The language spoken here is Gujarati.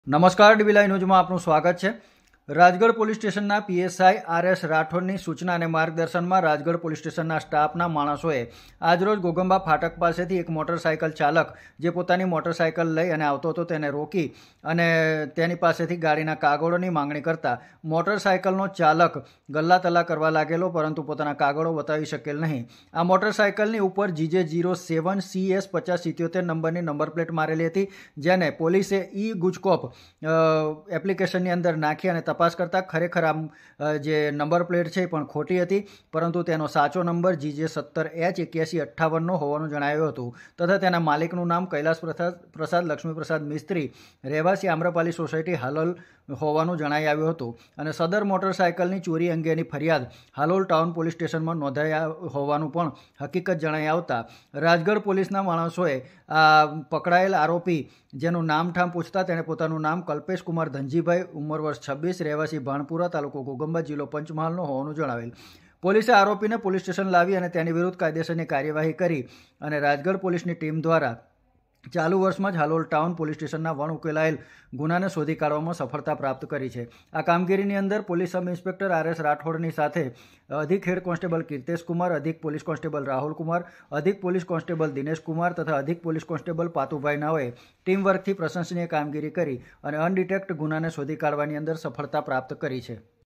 નમસ્કાર ડીબી લાઈવ ન્યૂઝમાં આપનું સ્વાગત છે। રાજગઢ પોલીસ સ્ટેશનના પીએસઆઈ આર.એસ. રાઠોડની સૂચના અને માર્ગદર્શનમાં રાજગઢ પોલીસ સ્ટેશનના સ્ટાફના માણસોએ આજરોજ ગોગંબા ફાટક પાસેથી એક મોટરસાઇકલ ચાલક જે પોતાની મોટરસાઇકલ લઈ અને આવતો હતો તેને રોકી અને તેની પાસેથી ગાડીના કાગળોની માંગણી કરતા મોટરસાઇકલનો ચાલક ગલ્લાતલ્લા કરવા લાગેલો, પરંતુ પોતાના કાગળો બતાવી શકેલ નહીં। આ મોટરસાઇકલની ઉપર GJ07 CS 5077 નંબરની નંબર પ્લેટ મારેલી હતી, જેને પોલીસે ગુજકોપ એપ્લિકેશનની અંદર નાખી અને તપાસ કરતા ખરેખર જે નંબર પ્લેટ છે પણ ખોટી હતી, પરંતુ તેનો સાચો નંબર GJ17H8158 હોવાનું જણાવ્યું હતું તથા તેના માલિકનું નામ કૈલાસ પ્રસાદ લક્ષ્મીપ્રસાદ મિસ્ત્રી, રહેવાસી આમ્રપાલી સોસાયટી હાલોલ હોવાનું જણાઈ આવ્યું હતું અને સદર મોટરસાઇકલની ચોરી અંગેની ફરિયાદ હાલોલ ટાઉન પોલીસ સ્ટેશનમાં નોંધાયા હોવાનું પણ હકીકત જણાઈ આવતા રાજગઢ પોલીસના માણસોએ પકડાયેલ આરોપી જેનું નામઠામ પૂછતા તેણે પોતાનું નામ કલ્પેશ કુમાર ધનજીભાઈ, ઉંમર વર્ષ 26, રહેવાસી ભાણપુરા, તાલુકો ગોગંબા, જિલ્લો પંચમહાલનો હોવાનું જણાવેલ। પોલીસે આરોપીને પોલીસ સ્ટેશન લાવી અને તેની વિરુદ્ધ કાયદેસરની કાર્યવાહી કરી અને રાજગઢ પોલીસની ટીમ દ્વારા ચાલુ વર્ષમાં જ હાલોલ ટાઉન પોલીસ સ્ટેશનના વણ ઉકેલાયેલ ગુનાને શોધી કાઢવામાં સફળતા પ્રાપ્ત કરી છે। આ કામગીરીની અંદર પોલીસ સબ ઇન્સ્પેક્ટર આર.એસ. રાઠોડની સાથે અધિક હેડ કોન્સ્ટેબલ કીર્તેશ કુમાર, અધિક પોલીસ કોન્સ્ટેબલ રાહુલ કુમાર, અધિક પોલીસ કોન્સ્ટેબલ દિનેશ કુમાર તથા અધિક પોલીસ કોન્સ્ટેબલ પાતુભાઈ નાઓએ ટીમ વર્કથી પ્રશંસનીય કામગીરી કરી અને અનડિટેક્ટ ગુનાને શોધી કાઢવાની અંદર સફળતા પ્રાપ્ત કરી છે।